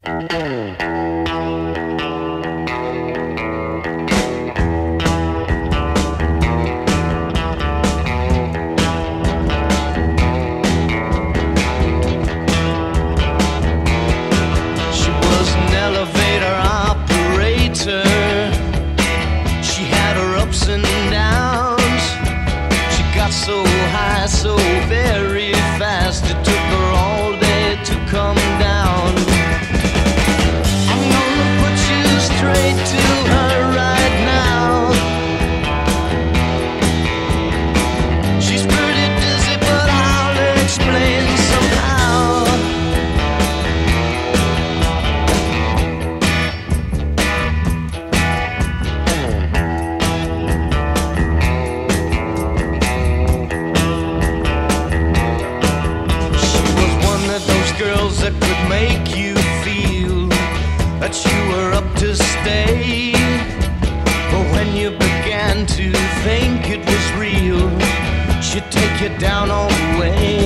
She was an elevator operator. She had her ups and downs. She got so high so very fast, it took her all day to come down. I'm gonna put you straight to her right now. She's pretty dizzy, but I'll explain somehow. Girls that could make you feel that you were up to stay. But when you began to think it was real, she'd take you down all the way.